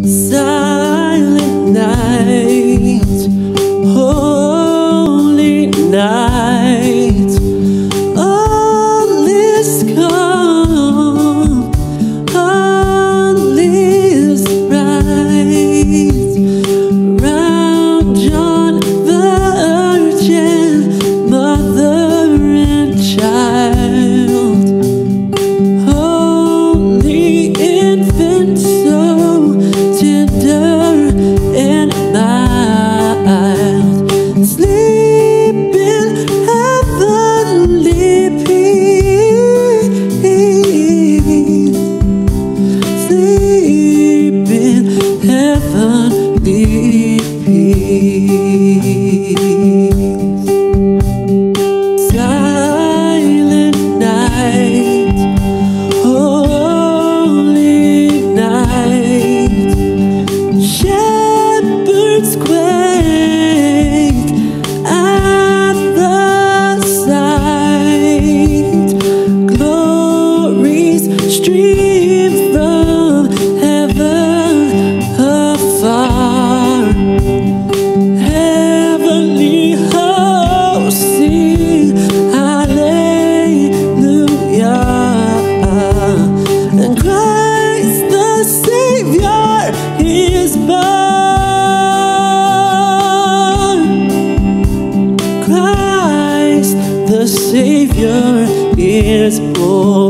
Silent night, holy night, all is calm, all is bright. Round John Virgin, mother and child, holy infant, so tender and mild, sleep in heavenly peace, sleep in heavenly peace. Silent night, holy night, shepherds quake at the sight, glories stream from heaven afar, heavenly hosts sing hallelujah, and Christ the Savior is born. Christ the Savior is born.